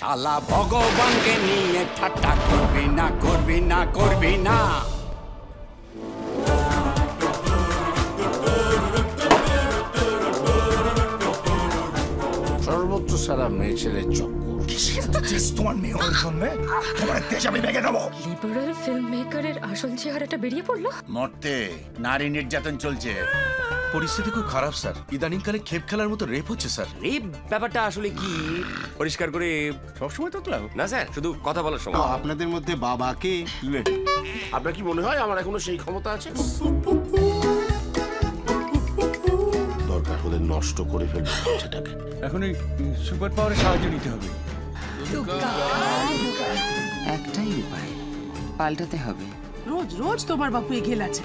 শালা ভগবানকে নিয়ে ঠাট্টা করবি না করবি না করবি না। সর্বত্র সারা মেয়ে ছেলে চক্কর। তোমার মেয়ের জন্য তোমার দেশ আমি ভেঙে দেবো। লিবারেল ফিল্ম মেকারের আসল চেহারাটা বেরিয়ে পড়লো। মরতে নারী নির্যাতন চলছে। পরিস্থিতি খুব খারাপ স্যার। ইদানিংকালে খেপ খেলার মতো রেপ হচ্ছে স্যার। রেপ ব্যাপারটা আসলে কি পরিষ্কার করে সবসময় তোতলাও না স্যার, শুধু কথা বলার সময়। আপনাদের মধ্যে বাবাকে আপনার কি মনে হয় আমার এখনো সেই ক্ষমতা আছে? দরকার হলে নষ্ট করে ফেলবো সেটাকে। এখন এই সুপার পাওয়ারের সাহায্য নিতে হবে। একটাই উপায়, পাল্টাতে হবে। রোজ রোজ তোমার বাপু এগিয়ে আছে।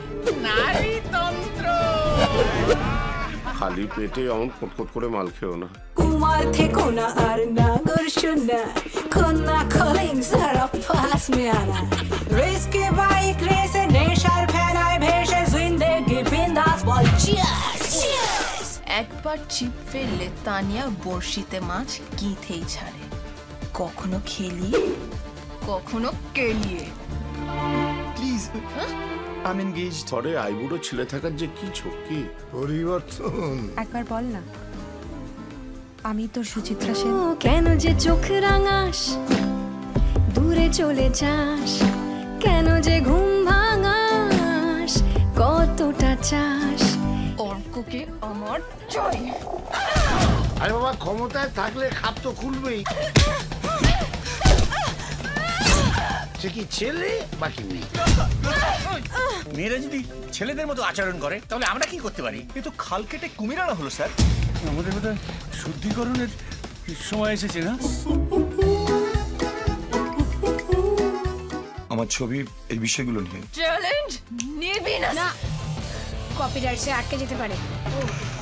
খালি পেটে অমন কটকট করে মাল খেও না। কুমার থেকো না আর নাগর শোনা খন্না কলিং সারা পাস মে আনা রিস্কে বাইক রেসে নেশার ফেনায় ভেসে জিন্দেগি বিন্দাস বল চিয়ার্স। একবার চিপ ফেললে তানিয়া বড়শিতে মাছ গিথেই ছাড়ে। কখনো খেলিয়ে কখনো কেলিয়ে। প্লিজ আমি এনগেজড। পরে আইবুড়ো ছেলে থাকার যে কি ঝক্কি। পরিবর্তন। একবার বল না, আমি তোর সুচিত্রা সেন। কেন যে চোখ রাঙাস দূরে চলে যাস, কেন যে ঘুম ভাঙাস কতটা চাস। অর্ককে আমার চাই। আরে বাবা, ক্ষমতায় থাকলে খাপ তো খুলবেই। সে কি ছেলে বাকি মেয়ে? মেয়েরা যদি ছেলেদের মতো আচরণ করে তাহলে আমরা কি করতে পারি? এ তো খাল কেটে কুমির আনা হলো স্যার। আমাদের বোধহয় শুদ্ধিকরণের সময় এসেছে না? আমার ছবি এই বিষয়গুলো নিয়ে চ্যালেঞ্জ নিবি না। কপিরাইটে আটকে যেতে পারে।